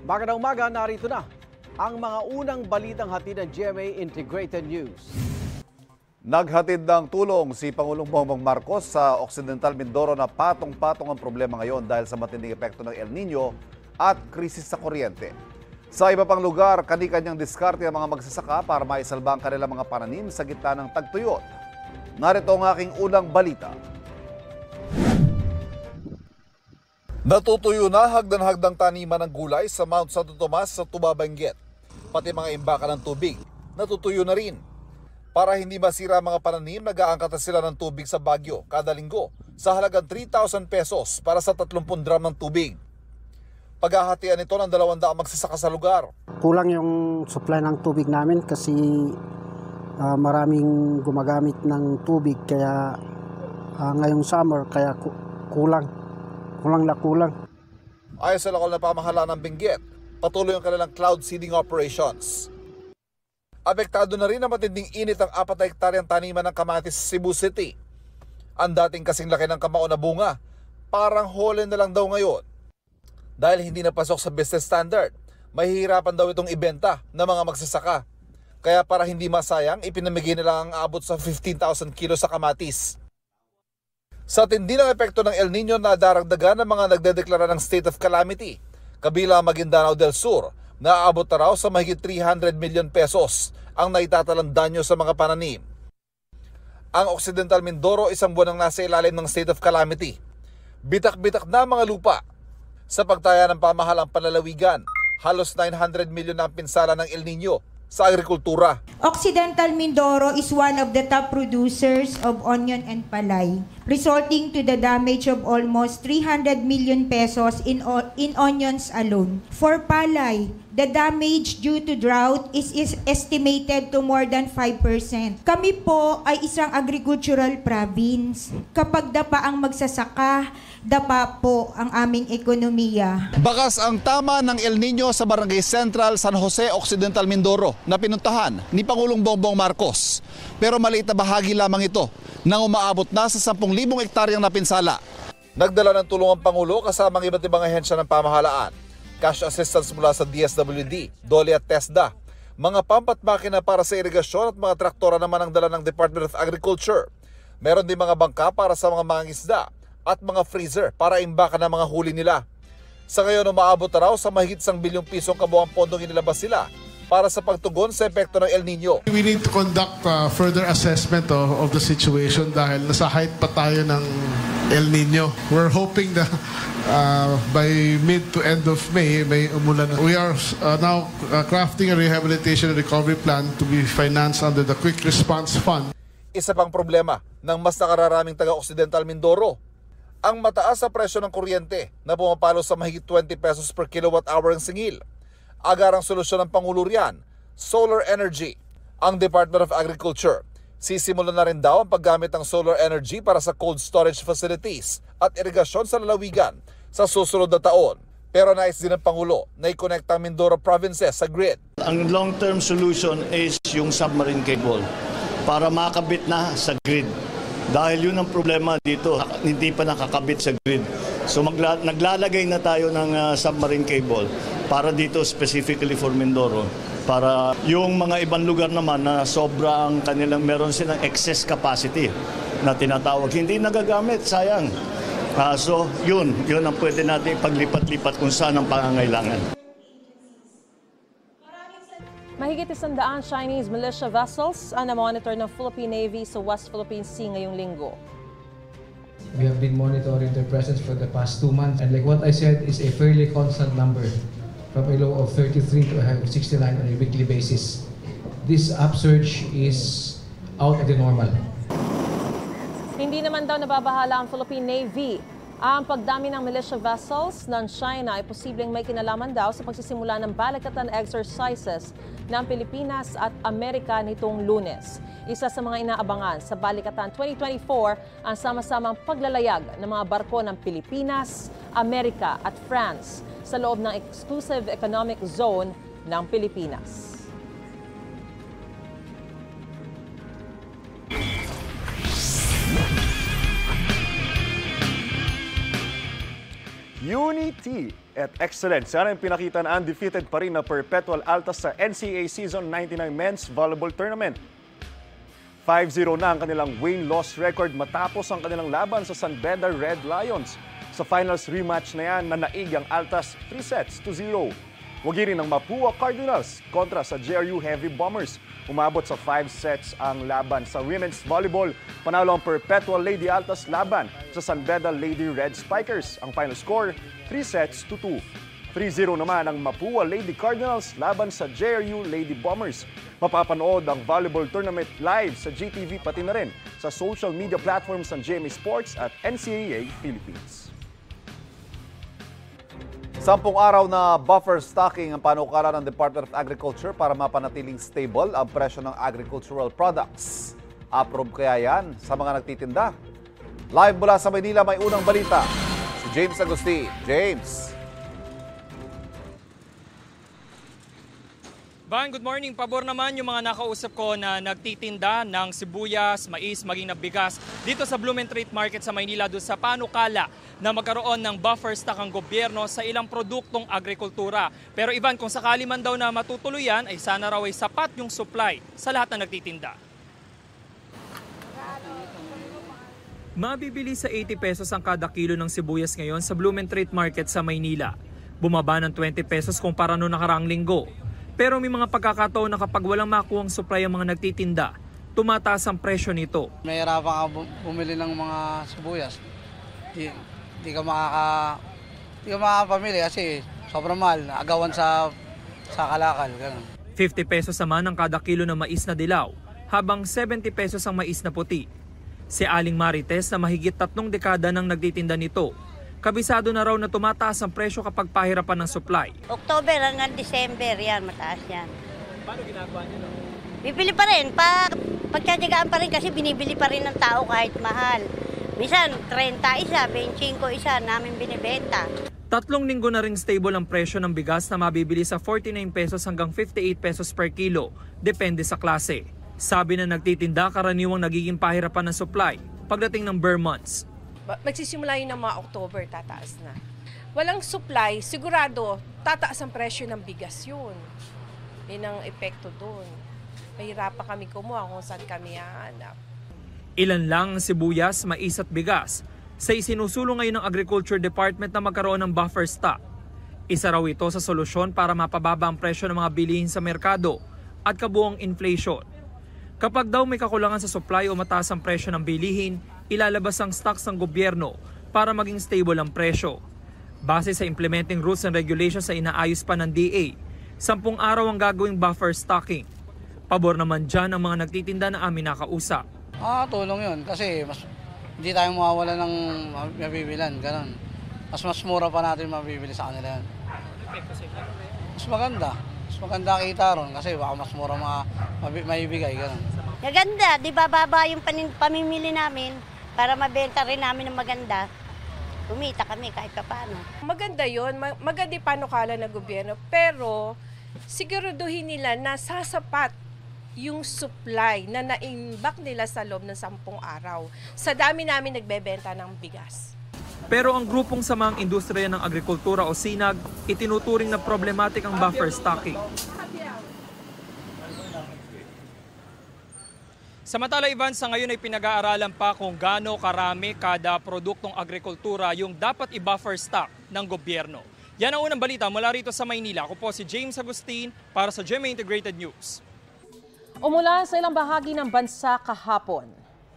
Magandang umaga, narito na ang mga unang balitang hatid ng GMA Integrated News. Naghatid ng tulong si Pangulong Bongbong Marcos sa Occidental Mindoro na patong-patong ang problema ngayon dahil sa matinding epekto ng El Nino at krisis sa kuryente. Sa iba pang lugar, kani-kanyang diskarte ang mga magsasaka para maisalba ang kanilang mga pananim sa gitna ng tagtuyot. Narito ang aking unang balita. Natutuyo na hagdan-hagdang taniman ng gulay sa Mount Santo Tomas sa Tubabenguet. Pati mga imbaka ng tubig, natutuyo na rin. Para hindi masira ang mga pananim, nag-aangkat na sila ng tubig sa Baguio kada linggo sa halagang 3,000 pesos para sa 30 drum ng tubig. Paghahatian ito ng 200 magsasaka sa lugar. Kulang yung supply ng tubig namin kasi maraming gumagamit ng tubig kaya ngayong summer kaya kulang. Ayon sa lokal na pamahalaan ng Benguet, patuloy ang kanilang cloud seeding operations. Apektado na rin ang matinding init ang 4 na hektaryang taniman ng kamatis sa Cebu City. Ang dating kasing laki ng kamao na bunga, parang hole na lang daw ngayon. Dahil hindi napasok sa business standard, mahihirapan daw itong ibenta ng mga magsasaka. Kaya para hindi masayang, ipinamigay nila ang aabot sa 15,000 kilos sa kamatis. Sa tindi ng epekto ng El Nino, nadaragdagan ng mga nagdedeklara ng state of calamity. Kabila Maguindanao del Sur, naaabot na raw sa mahigit 300 million pesos ang naitatalang danyo sa mga pananim. Ang Occidental Mindoro isang buwan ang nasa ilalim ng state of calamity. Bitak-bitak na mga lupa. Sa pagtaya ng pamahalang panlalawigan, halos 900 million na ang pinsala ng El Nino sa agrikultura. Occidental Mindoro is one of the top producers of onion and palay, resulting to the damage of almost 300 million pesos in onions alone. For palay, the damage due to drought is estimated to more than 5%. Kami po ay isang agricultural province. Kapag dapa ang magsasaka, dapa po ang aming ekonomiya. Bakas ang tama ng El Nino sa Barangay Central, San Jose, Occidental Mindoro na pinuntahan ni Pangulong Bongbong Marcos. Pero maliit na bahagi lamang ito nang umaabot na sa 10,000 hektaryang napinsala. Nagdala ng tulong ang Pangulo kasama ng iba't ibang ahensya ng pamahalaan. Cash assistance mula sa DSWD, DOLE at TESDA. Mga pump at makina para sa irigasyon at mga traktora naman ang dala ng Department of Agriculture. Meron din mga bangka para sa mga mangingisda at mga freezer para imbaka ng mga huli nila. Sa ngayon, umaabot na raw sa mahigit 1 bilyong pisong kabuang pondong inilabas sila para sa pagtugon sa epekto ng El Nino. We need to conduct further assessment of the situation dahil nasa height pa tayo ng El Nino. We're hoping that by mid to end of May, may umulan. We are now crafting a rehabilitation and recovery plan to be financed under the Quick Response Fund. Isa pang problema ng mas nakararaming taga-Occidental Mindoro, ang mataas sa presyo ng kuryente na pumapalo sa mahigit 20 pesos per kilowatt hour ang singil. Agarang solusyon ng Pangulo riyan, solar energy. Ang Department of Agriculture, sisimulan na rin daw ang paggamit ng solar energy para sa cold storage facilities at irigasyon sa lalawigan sa susunod na taon. Pero nais din ng Pangulo na i-connect ang Mindoro provinces sa grid. Ang long-term solution is yung submarine cable para makabit na sa grid. Dahil yun ang problema dito, hindi pa nakakabit sa grid. So naglalagay na tayo ng submarine cable para dito specifically for Mindoro. Para yung mga ibang lugar naman na sobra ang kanilang, meron silang excess capacity na tinatawag. Hindi nagagamit, sayang. So yun ang pwede natin paglipat-lipat kung saan ang pangangailangan. Mahigit 100 Chinese militia vessels ang na-monitor ng Philippine Navy sa West Philippine Sea ngayong linggo. We have been monitoring their presence for the past 2 months, and like what I said, is a fairly constant number, from a low of 33 to a high of 69 on a weekly basis. This upsurge is out of the normal. Hindi naman daw nababahala ang Philippine Navy. Ang pagdami ng militia vessels ng China ay posibleng may kinalaman daw sa pagsisimula ng balikatan exercises ng Pilipinas at Amerika nitong Lunes. Isa sa mga inaabangan sa balikatan 2024 ang sama-samang paglalayag ng mga barko ng Pilipinas, Amerika at France sa loob ng Exclusive Economic Zone ng Pilipinas. Yuni quality at excellence. Yan ang pinakita na undefeated pa rin na Perpetual Altas sa NCAA Season 99 Men's Volleyball Tournament. 5-0 na ang kanilang win-loss record matapos ang kanilang laban sa San Beda Red Lions. Sa finals rematch na yan, nanaig ang Altas 3-0. Wagi rin ang Mapua Cardinals kontra sa JRU Heavy Bombers. Umabot sa 5 sets ang laban sa women's volleyball. Panalo ang Perpetual Lady Altas laban sa San Beda Lady Red Spikers. Ang final score, 3-2. 3-0 naman ang Mapua Lady Cardinals laban sa JRU Lady Bombers. Mapapanood ang volleyball tournament live sa GTV pati na rin sa social media platforms ng GMA Sports at NCAA Philippines. 10 araw na buffer stocking ang panukala ng Department of Agriculture para mapanatiling stable ang presyo ng agricultural products. Approve kaya yan sa mga nagtitinda? Live mula sa Maynila, may unang balita. Si James Agustin. James. Van, good morning. Pabor naman yung mga nakausap ko na nagtitinda ng sibuyas, mais, maging na bigas dito sa Blumentritt Market sa Maynila doon sa panukala na magkaroon ng buffer stock ang gobyerno sa ilang produktong agrikultura. Pero Ivan, kung sakali man daw na matutuloy yan, ay sana raw ay sapat yung supply sa lahat na nagtitinda. Mabibili sa 80 pesos ang kada kilo ng sibuyas ngayon sa Blumentritt Market sa Maynila. Bumaba ng 20 pesos kumpara noong nakaraang linggo. Pero may mga pagkakataon na kapag walang makuhang supply ang mga nagtitinda, tumataas ang presyo nito. May hirapan ka bumili ng mga sibuyas. Di ka makakapamili kasi sobrang mahal. Agawan sa kalakal. Ganun. 50 pesos naman ang kada kilo ng mais na dilaw, habang 70 pesos ang mais na puti. Si Aling Marites na mahigit 3 dekada nang nagtitinda nito, kabisado na raw na tumataas ang presyo kapag pahirapan ng supply. October hanggang December, yan, mataas yan. Paano ginagawa niyo? Bibili pa rin. Pagtsatsagaan pa rin kasi binibili pa rin ng tao kahit mahal. Minsan, 30 isa, 25 isa namin binibenta. 3 linggo na ring stable ang presyo ng bigas na mabibili sa 49 pesos hanggang 58 pesos per kilo, depende sa klase. Sabi na nagtitinda, karaniwang nagiging pahirapan ng supply pagdating ng bare months. Magsisimula yun ng mga October, tataas na. Walang supply, sigurado, tataas ang presyo ng bigas yun. Yun ang epekto doon. Mahirapan kami kumuha kung saan kami hahanap. Ilan lang ang sibuyas, mais at bigas sa isinusulong ngayon ng Agriculture Department na magkaroon ng buffer stock. Isa raw ito sa solusyon para mapababa ang presyo ng mga bilihin sa merkado at kabuuang inflation. Kapag daw may kakulangan sa supply o mataas ang presyo ng bilihin, ilalabas ang stocks ng gobyerno para maging stable ang presyo. Base sa implementing rules and regulations sa inaayos pa ng DA, 10 araw ang gagawing buffer stocking. Pabor naman dyan ang mga nagtitinda na amin nakausap. Tulong yun kasi hindi tayo mawawala ng mabibilan. Ganun. Mas mura pa natin mabibili sa kanila yan. Mas maganda. Mas maganda kita ron kasi baka mas mura maibigay. Ganun. Maganda, di ba baba yung pamimili namin para mabenta rin namin ng maganda. Kumita kami kahit paano. Maganda yun, maganda yung panukala ng gobyerno, pero siguraduhin nila na sasapat yung supply na naimbak nila sa loob ng 10 araw. Sa dami namin nagbebenta ng bigas. Pero ang grupong samang industriya ng agrikultura o SINAG, itinuturing na problematic ang buffer stocking. Samantala, Ivan, sa ngayon ay pinag-aaralan pa kung gaano karami kada produktong agrikultura yung dapat i-buffer stock ng gobyerno. Yan ang unang balita mula rito sa Maynila. Ako po si James Agustin para sa GMA Integrated News. Umula sa ilang bahagi ng bansa kahapon.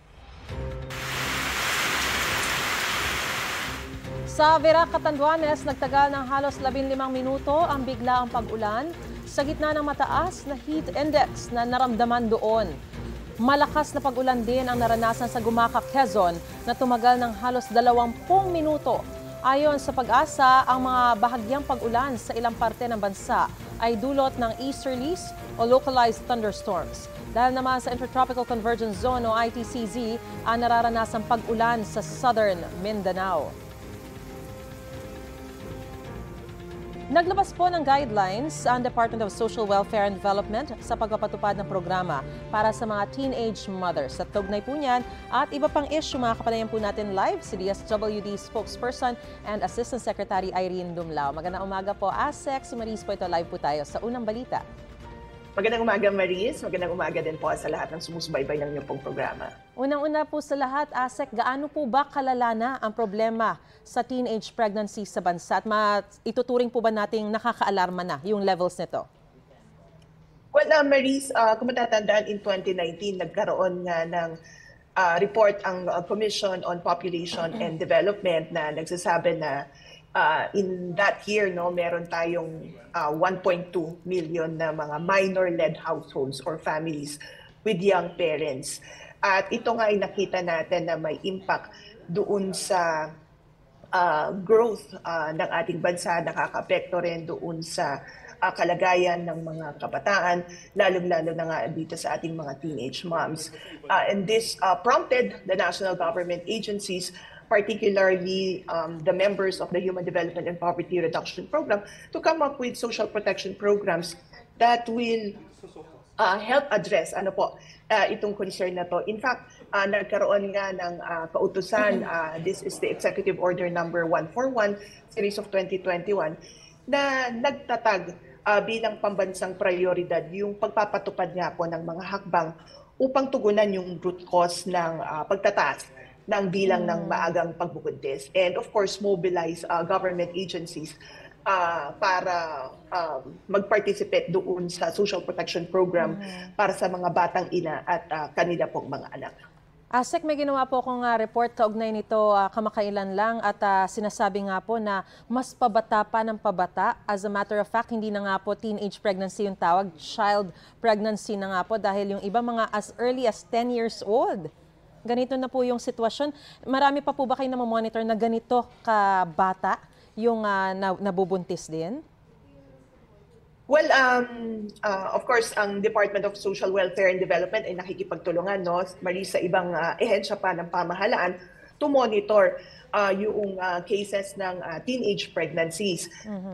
Sa Verac, Catanduanes, nagtagal ng halos 15 minuto ang biglaang pag-ulan sa gitna ng mataas na heat index na naramdaman doon. Malakas na pag-ulan din ang naranasan sa Gumaca, Quezon na tumagal ng halos 20 minuto. Ayon sa Pag-asa, ang mga bahagyang pag-ulan sa ilang parte ng bansa ay dulot ng easterlies o localized thunderstorms. Dahil naman sa Intertropical Convergence Zone o ITCZ, ang nararanasang pag-ulan sa southern Mindanao. Naglabas po ng guidelines ang Department of Social Welfare and Development sa pagpapatupad ng programa para sa mga teenage mothers. At kaugnay po niyan at iba pang issue, makakapanayan po natin live si DSWD spokesperson and Assistant Secretary Irene Dumlao. Magandang umaga po, ASEC. Si Maris po ito, live po tayo sa Unang Balita. Magandang umaga, Maris. Magandang umaga din po sa lahat ng sumusubaybay ng inyong pong programa. Unang-una po sa lahat, ASEC, gaano po ba kalala na ang problema sa teenage pregnancy sa bansa? At ituturing po ba nating nakakaalarma na yung levels nito? Well, Maris, kung matatandaan, in 2019, nagkaroon nga ng report ang Commission on Population and Development na nagsasabi na in that year, meron tayong 1.2 million na mga minor-led households or families with young parents. At ito nga ay nakita natin na may impact doon sa growth ng ating bansa, nakaka-apekto rin doon sa kalagayan ng mga kabataan, lalong-lalo na nga dito sa ating mga teenage moms. And this prompted the national government agencies, particularly the members of the Human Development and Poverty Reduction Program, to come up with social protection programs that will help address itong concern na to. In fact, nagkaroon nga ng kautusan, this is the Executive Order number 141, Series of 2021, na nagtatag bilang pambansang prioridad yung pagpapatupad nga po ng mga hakbang upang tugunan yung root cause ng pagtataas ng bilang ng maagang pagbubuntis. And of course, mobilize government agencies para mag-participate doon sa social protection program para sa mga batang ina at kanila pong mga anak. ASEC, may ginawa po akong report kaugnay nito kamakailan lang at sinasabi nga po na mas pabata pa ng pabata. As a matter of fact, hindi na nga po teenage pregnancy yung tawag, child pregnancy na nga po dahil yung iba mga as early as 10 years old. Ganito na po yung sitwasyon. Marami pa po ba kayo na monitor na ganito kabata yung nabubuntis din? Well, of course, ang Department of Social Welfare and Development ay nakikipagtulungan, Maris, sa ibang ehensya pa ng pamahalaan to monitor yung cases ng teenage pregnancies.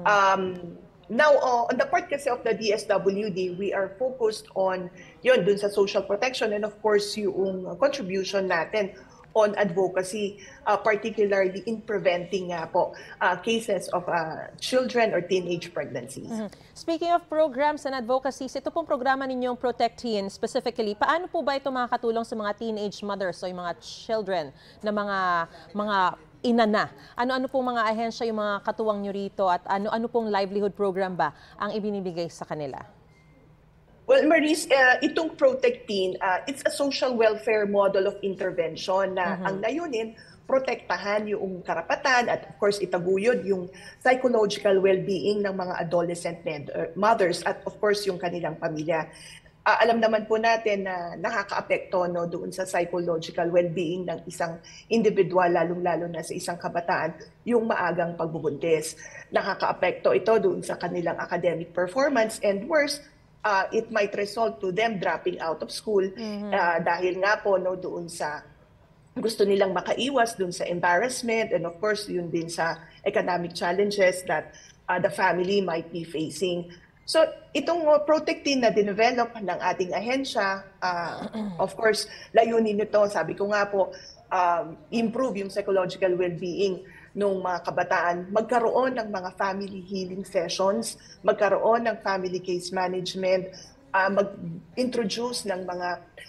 Now, on the part kasi of the DSWD, we are focused on dun sa social protection and of course yung contribution natin on advocacy, particularly in preventing cases of children or teenage pregnancies. Speaking of programs and advocacies, ito pong programa ninyong Protect Teen specifically, paano po ba ito makakatulong sa mga teenage mothers o yung mga children na mga ina na? Ano-ano pong mga ahensya yung mga katuwang nyo rito at ano-ano pong livelihood program ba ang ibinibigay sa kanila? Well, Maris, itong Protect Teen, it's a social welfare model of intervention na ang layunin, protektahan yung karapatan at of course itaguyod yung psychological well-being ng mga adolescent mothers at of course yung kanilang pamilya. Alam naman po natin na nakakaapekto doon sa psychological well-being ng isang individual, lalong-lalo na sa isang kabataan, yung maagang pagbubuntis. Nakakaapekto ito doon sa kanilang academic performance and worse, it might result to them dropping out of school dahil nga po doon sa gusto nilang makaiwas doon sa embarrassment and of course yun din sa economic challenges that the family might be facing. So, itong Protect Teen na dinevelop ng ating ahensya, of course, layunin nito, sabi ko nga po, improve yung psychological well-being ng mga kabataan, magkaroon ng mga family healing sessions, magkaroon ng family case management, mag-introduce ng mga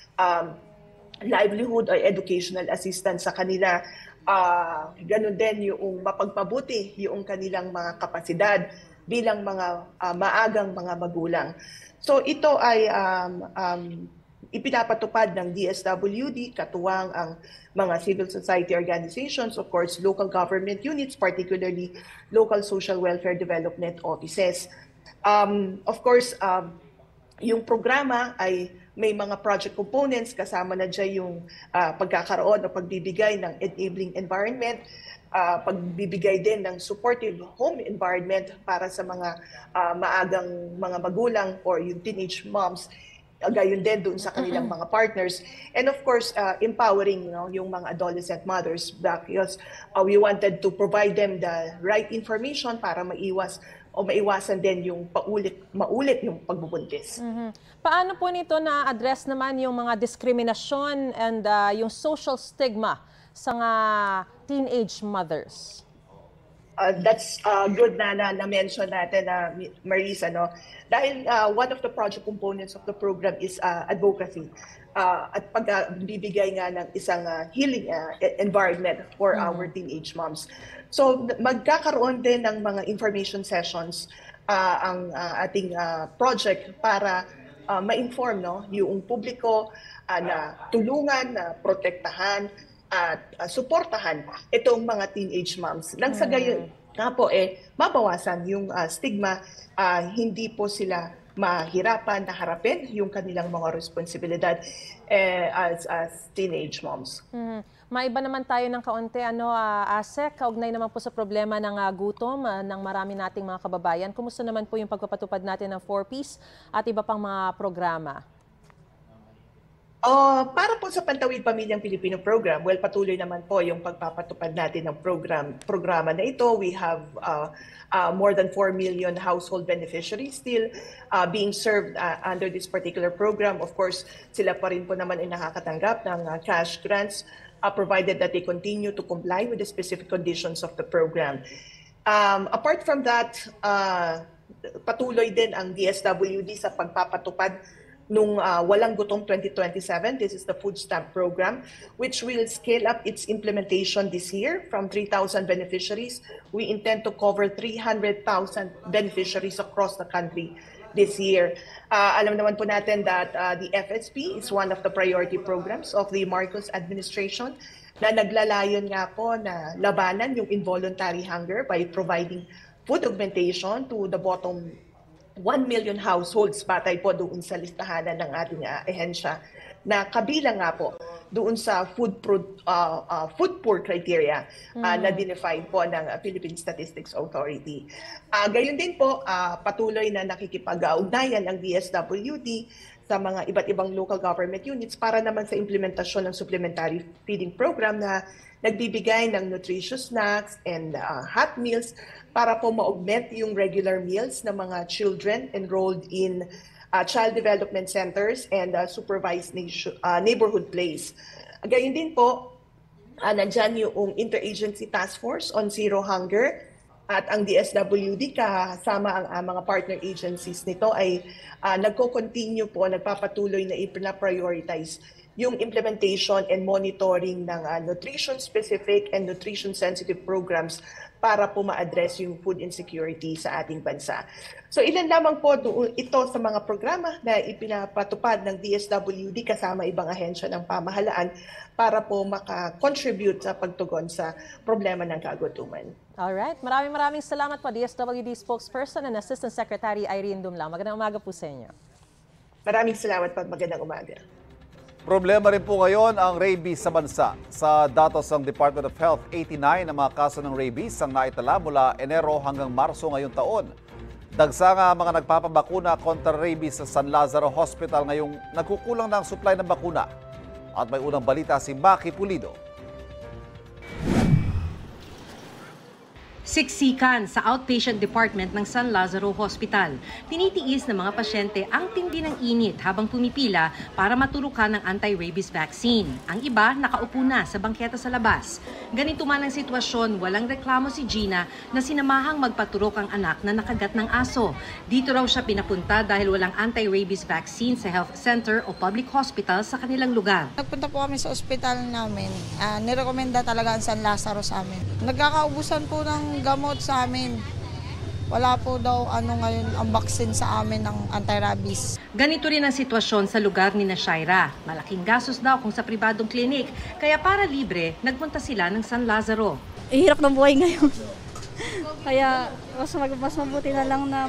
livelihood or educational assistance sa kanila. Ganun din yung mapagpabuti yung kanilang mga kapasidad bilang mga maagang mga magulang. So ito ay ipinapatupad ng DSWD, katuwang ang mga civil society organizations, of course, local government units, particularly local social welfare development offices. Of course, yung programa ay may mga project components, kasama na dyan yung pagkakaroon o pagbibigay ng enabling environment, pagbibigay din ng supportive home environment para sa mga maagang mga magulang or yung teenage moms, gayon din doon sa kanilang mga partners. And of course, empowering yung mga adolescent mothers because we wanted to provide them the right information para maiwas o maiwasan din yung maulit yung pagbubuntis. Paano po nito na-address naman yung mga diskriminasyon and yung social stigma sa mga teenage mothers? That's good na mention natin, Maris, ano? Dahil one of the project components of the program is advocacy at pagbibigay nga ng isang healing environment for our teenage moms. So magkakaroon din ng mga information sessions ang ating project para ma-inform yung publiko na tulungan, na protektahan at suportahan itong mga teenage moms. Nang sa gayon nga po mabawasan yung stigma, hindi po sila mahirapan na harapin yung kanilang mga responsibilidad as teenage moms. Maiba naman tayo ng kaunti, ASEC, kaugnay naman po sa problema ng gutom ng marami nating mga kababayan. Kumusta naman po yung pagpapatupad natin ng 4Ps at iba pang mga programa? Para po sa Pantawid Pamilyang Pilipino program, well, patuloy naman po yung pagpapatupad natin ng programa na ito. We have more than 4 million household beneficiaries still being served under this particular program. Of course, sila pa rin po naman ay nakakatanggap ng cash grants provided that they continue to comply with the specific conditions of the program. Apart from that, patuloy din ang DSWD sa pagpapatupad nung Walang Gutom 2027. This is the food stamp program, which will scale up its implementation this year from 3,000 beneficiaries. We intend to cover 300,000 beneficiaries across the country this year. Alam naman po natin that the FSP is one of the priority programs of the Marcos administration na naglalayon nga po na labanan yung involuntary hunger by providing food augmentation to the bottom 1 million households batay po doon sa listahanan ng ating ahensya na kabilang nga po doon sa food poor criteria na dinified po ng Philippine Statistics Authority. Gayon din po, patuloy na nakikipag-ugnayan ang DSWD sa mga iba't ibang local government units para naman sa implementasyon ng supplementary feeding program na nagbibigay ng nutritious snacks and hot meals para po ma-augment yung regular meals ng mga children enrolled in child development centers and supervised neighborhood plays. Gayon din po, nandyan yung Interagency Task Force on Zero Hunger at ang DSWD kasama ang mga partner agencies nito ay nagko-continue po, nagpapatuloy na i-prioritize yung implementation and monitoring ng nutrition-specific and nutrition-sensitive programs para po ma-address yung food insecurity sa ating bansa. So ilan lamang po ito sa mga programa na ipinapatupad ng DSWD kasama ibang ahensya ng pamahalaan para po maka-contribute sa pagtugon sa problema ng kagutuman. Alright, maraming salamat po DSWD spokesperson and Assistant Secretary Irene Dumlang. Magandang umaga po sa inyo. Maraming salamat po at magandang umaga. Problema rin po ngayon ang rabies sa bansa. Sa datos ng Department of Health, 89 ang mga kaso ng rabies ang naitala mula Enero hanggang Marso ngayong taon. Dagsa nga mga nagpapabakuna kontra rabies sa San Lazaro Hospital ngayong nagkukulang ng supply ng bakuna. At may unang balita si Maki Pulido. Siksikan sa outpatient department ng San Lazaro Hospital. Tinitiis ng mga pasyente ang tindi ng init habang pumipila para maturukan ng anti-rabies vaccine. Ang iba nakaupo na sa bangketa sa labas. Ganito man ang sitwasyon, walang reklamo si Gina na sinamahang magpaturok ang anak na nakagat ng aso. Dito raw siya pinapunta dahil walang anti-rabies vaccine sa health center o public hospital sa kanilang lugar. Nagpunta po kami sa ospital namin. Nirekomenda talaga ang San Lazaro sa amin. Nagkakaubusan po ng gamot sa amin. Wala po daw ngayon ang vaccine sa amin ng anti-rabies. Ganito rin ang sitwasyon sa lugar ni Shaira. Malaking gastos daw kung sa pribadong klinik, kaya para libre, nagpunta sila ng San Lazaro. Hirap ng buhay ngayon. Kaya mas mabuti na lang na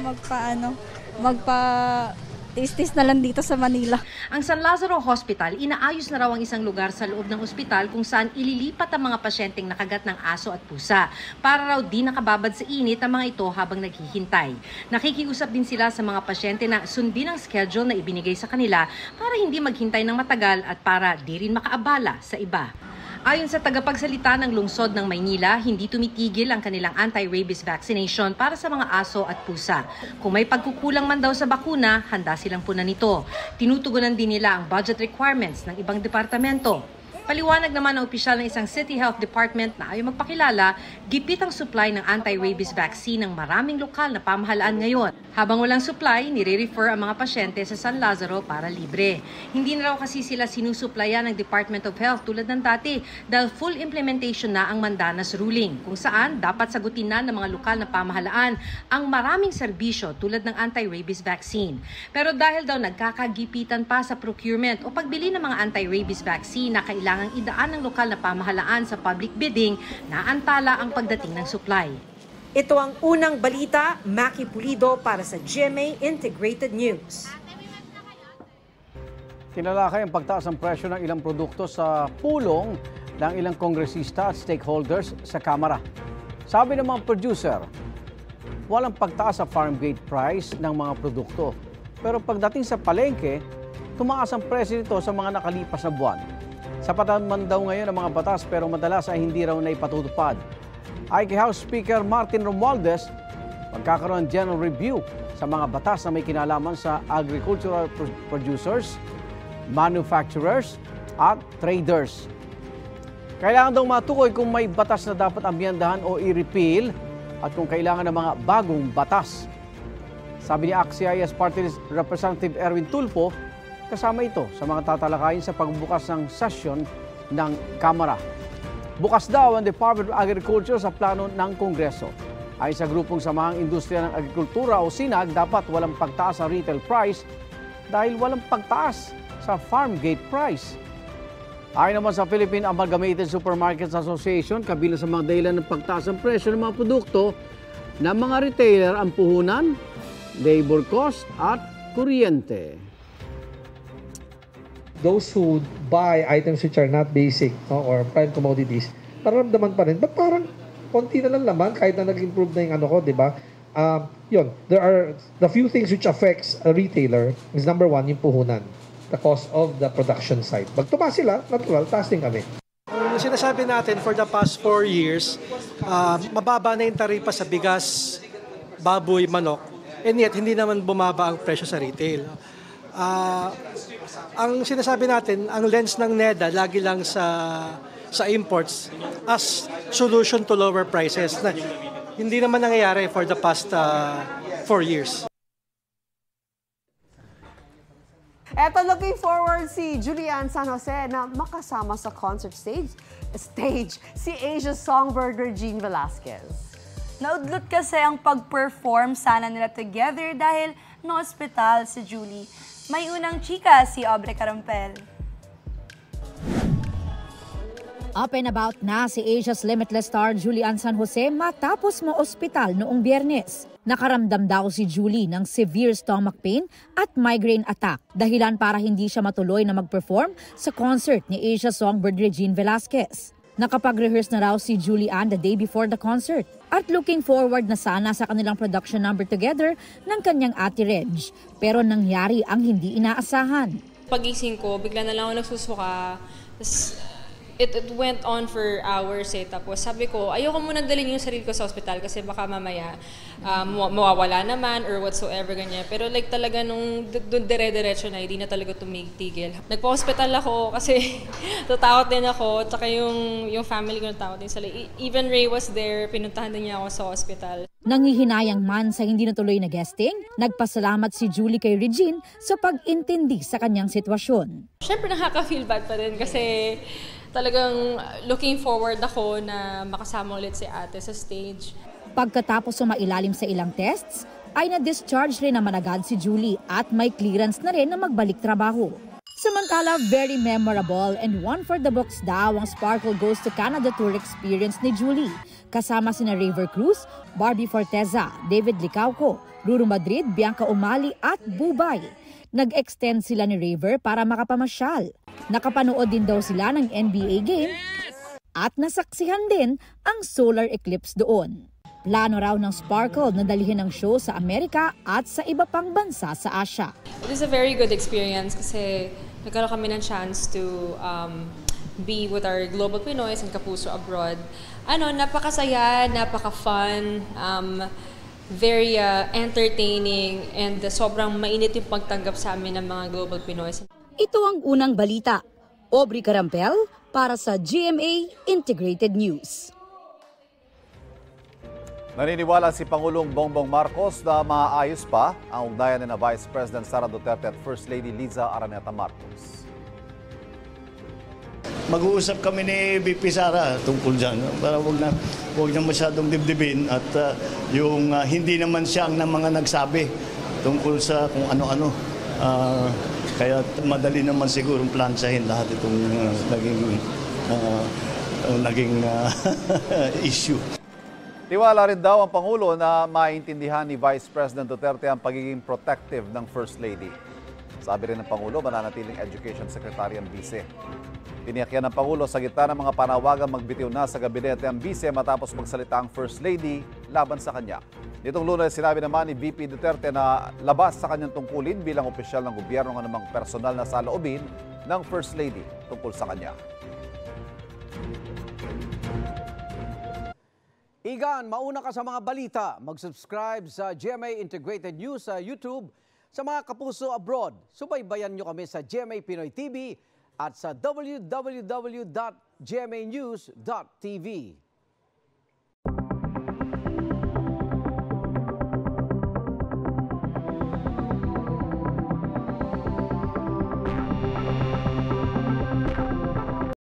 tis na lang dito sa Manila. Ang San Lazaro Hospital, inaayos na raw ang isang lugar sa loob ng ospital kung saan ililipat ang mga pasyenteng nakagat ng aso at pusa para raw di nakababad sa init ang mga ito habang naghihintay. Nakikiusap din sila sa mga pasyente na sundin ang schedule na ibinigay sa kanila para hindi maghintay ng matagal at para di rin makaabala sa iba. Ayon sa tagapagsalita ng lungsod ng Maynila, hindi tumitigil ang kanilang anti-rabies vaccination para sa mga aso at pusa. Kung may pagkukulang man daw sa bakuna, handa silang punan nito. Tinutugunan din nila ang budget requirements ng ibang departamento. Paliwanag naman ng opisyal ng isang City Health Department na ayaw magpakilala, gipit ang supply ng anti-rabies vaccine ng maraming lokal na pamahalaan ngayon. Habang walang supply, nire-refer ang mga pasyente sa San Lazaro para libre. Hindi na raw kasi sila sinusuplayan ng Department of Health tulad ng dati dahil full implementation na ang Mandanas ruling, kung saan dapat sagutin na ng mga lokal na pamahalaan ang maraming serbisyo tulad ng anti-rabies vaccine. Pero dahil daw nagkakagipitan pa sa procurement o pagbili ng mga anti-rabies vaccine na kailangang idaan ng lokal na pamahalaan sa public bidding, naantala ang pagdating ng supply. Ito ang unang balita, Maki Pulido para sa GMA Integrated News. Tinalakay ang pagtaas ng presyo ng ilang produkto sa pulong ng ilang kongresista at stakeholders sa Kamara. Sabi ng mga producer, walang pagtaas sa farm gate price ng mga produkto. Pero pagdating sa palengke, tumaas ang presyo nito sa mga nakalipas na buwan. Sapat man daw ngayon ang mga batas pero madalas ay hindi raw na ipatutupad. Ay kay House Speaker Martin Romualdez, magkakaroon ng general review sa mga batas na may kinalaman sa agricultural producers, manufacturers at traders. Kailangan daw matukoy kung may batas na dapat amyendahan o i-repeal at kung kailangan ng mga bagong batas. Sabi ni ACT-CIS Party List Representative Erwin Tulfo, kasama ito sa mga tatalakayin sa pagbubukas ng sesyon ng Kamara. Bukas daw ang Department of Agriculture sa plano ng Kongreso. Ay sa grupong Samahang Industriya ng Agrikultura o SINAG, dapat walang pagtaas sa retail price dahil walang pagtaas sa farm gate price. Ayon naman sa Philippine Amalgamated Supermarkets Association, kabilang sa mga dahilan ng pagtaas ng presyo ng mga produkto ng mga retailer ang puhunan, labor cost at kuryente. Those who buy items which are not basic or prime commodities, nararamdaman pa rin. But parang konti na lang naman kahit na nag-improve na yung ano ko, di ba? Yun, there are the few things which affects a retailer is number one, yung puhunan. The cost of the production side. Pag tumaas sila, natural, taas din kami. Ang sinasabi natin for the past 4 years, mababa na yung taripa sa bigas, baboy, manok, and yet hindi naman bumaba ang presyo sa retail. Ang sinasabi natin, ang lens ng NEDA lagi lang sa imports as solution to lower prices na hindi naman nangyayari for the past 4 years. Eto, looking forward si Julian San Jose na makasama sa concert stage si Asia songbird Regine Velasquez. Naudlot kasi ang pag-perform sana nila together dahil na-hospital si Julie. May unang chika si Aubrey Carampel. Up and about na si Asia's Limitless star Julian San Jose matapos ma-ospital noong Biyernes. Nakaramdam daw si Julie ng severe stomach pain at migraine attack, dahilan para hindi siya matuloy na mag-perform sa concert ni Asia songbird Regine Velasquez. Nakapag-rehearse na raw si Julian the day before the concert at looking forward na sana sa kanilang production number together ng kanyang ate Reg. Pero nangyari ang hindi inaasahan. Pagising ko, bigla na lang ako nagsusuka. It went on for hours tapos sabi ko, ayoko muna dalhin yung sarili ko sa ospital kasi baka mamaya mawawala naman or whatsoever ganyan. Pero like talaga nung dire-diretso na, hindi na talaga tumigil. Nagpa-hospital ako kasi tatakot din ako, tsaka yung family ko natakot din sila. Even Ray was there, pinuntahan din niya ako sa ospital. Nangihinayang man sa hindi natuloy na guesting, nagpasalamat si Julie kay Regine sa pag-intindi sa kanyang sitwasyon. Siyempre nakaka-feel bad pa rin kasi talagang looking forward ako na makasama ulit si ate sa stage. Pagkatapos sumailalim sa ilang tests, ay na-discharge rin naman agad si Julie at may clearance na rin na magbalik trabaho. Samantala, very memorable and one for the books daw ang Sparkle Goes to Canada tour experience ni Julie. Kasama sina Raver Cruz, Barbie Forteza, David Licauco, Ruru Madrid, Bianca Umali at Bubay. Nag-extend sila ni Raver para makapamasyal. Nakapanood din daw sila ng NBA game at nasaksihan din ang solar eclipse doon. Plano raw ng Sparkle na dalhin ang show sa Amerika at sa iba pang bansa sa Asia. It is a very good experience kasi nagkaroon kami ng chance to be with our global Pinoys and Kapuso abroad. Napakasaya, napaka-fun, very entertaining, and sobrang mainit yung pagtanggap sa amin ng mga global Pinoys. Ito ang unang balita. Aubrey Carampel para sa GMA Integrated News. Naniniwala si Pangulong Bongbong Marcos na maayos pa ang ugnayan ni Vice President Sara Duterte at First Lady Liza Araneta Marcos. Mag-uusap kami ni VP Sara tungkol dyan para huwag na masyadong dibdibin at yung hindi naman siya ang mga nagsabi tungkol sa kung ano-ano. Kaya madali naman siguro plansahin lahat itong naging issue. Tiwala rin daw ang Pangulo na maintindihan ni Vice President Duterte ang pagiging protective ng First Lady. Sabi rin ng Pangulo, mananatiling Education Secretary ang Vice. Tiniyak yan ng Pangulo sa gitna ng mga panawagang magbitiw na sa gabinete ang Vice matapos magsalita ang First Lady laban sa kanya. Nitong Lunes, sinabi naman ni VP Duterte na labas sa kanyang tungkulin bilang opisyal ng gobyerno ng anumang personal na saloobin ng First Lady tungkol sa kanya. Igan, mauna ka sa mga balita. Mag-subscribe sa GMA Integrated News sa YouTube. Sa mga kapuso abroad, subaybayan nyo kami sa GMA Pinoy TV at sa www.gmanews.tv.